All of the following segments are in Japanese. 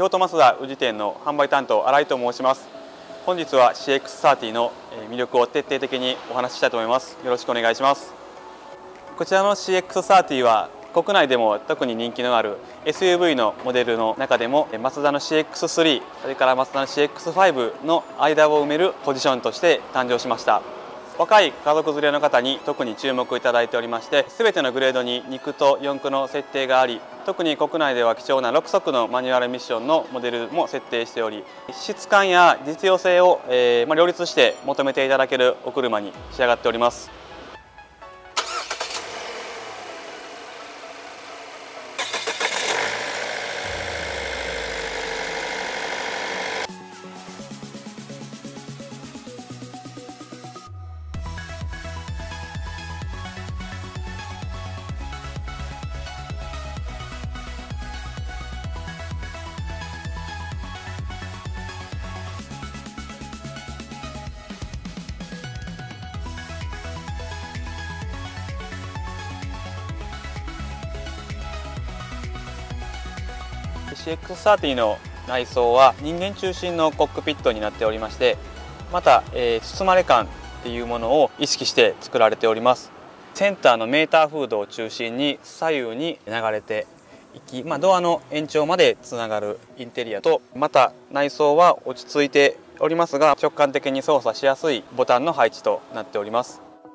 京都マツダ宇治店の販売担当新井と申します。本日は CX30 の魅力を徹底的にお話ししたいと思います。よろしくお願いします。こちらの CX30 は国内でも特に人気のある SUV のモデルの中でもマツダの CX3 それからマツダの CX5 の間を埋めるポジションとして誕生しました。若い家族連れの方に特に注目いただいておりまして、全てのグレードに2駆と4駆の設定があり、特に国内では貴重な6速のマニュアルミッションのモデルも設定しており、質感や実用性を両立して求めていただけるお車に仕上がっております。CX30 の内装は人間中心のコックピットになっておりまして、また、包まれ感っていうものを意識して作られております。センターのメーターフードを中心に左右に流れていき、ドアの延長までつながるインテリアと、また内装は落ち着いておりますが直感的に操作しやすいボタンの配置となっております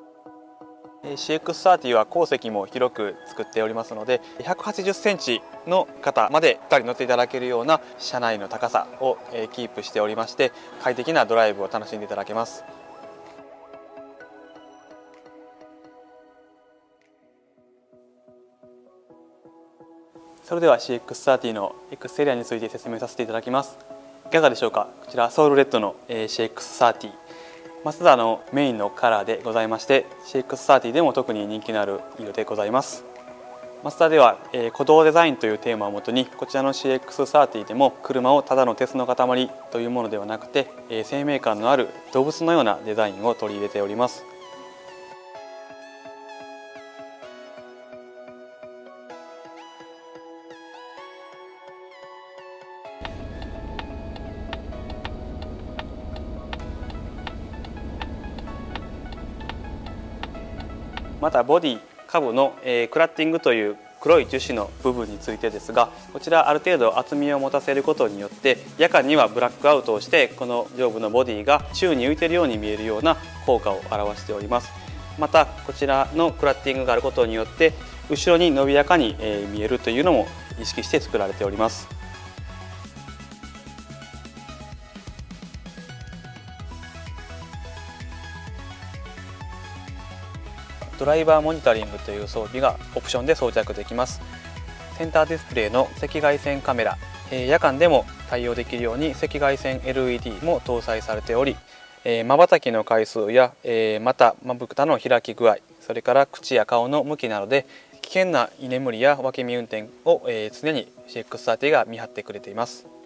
。CX30 は後席も広く作っておりますので、180センチの方まで2人乗っていただけるような車内の高さをキープしておりまして、快適なドライブを楽しんでいただけます。それでは CX30 のエクステリアについて説明させていただきます。いかがでしょうか。こちらソウルレッドの CX30、マツダのメインのカラーでございまして、 CX30 でも特に人気のある色でございます。マツダでは鼓動デザインというテーマをもとに、こちらの CX30 でも車をただの鉄の塊というものではなくて、生命感のある動物のようなデザインを取り入れております。またボディ下部のクラッティングという黒い樹脂の部分についてですが、こちらある程度厚みを持たせることによって夜間にはブラックアウトをして、この上部のボディが宙に浮いているように見えるような効果を表しております。またこちらのクラッティングがあることによって後ろに伸びやかに見えるというのも意識して作られております。ドライバーモニタリングという装備がオプションで装着できます。センターディスプレイの赤外線カメラ、夜間でも対応できるように赤外線 LED も搭載されており、瞬きの回数やまたまぶたの開き具合、それから口や顔の向きなどで危険な居眠りや脇見運転を常に CX30 が見張ってくれています。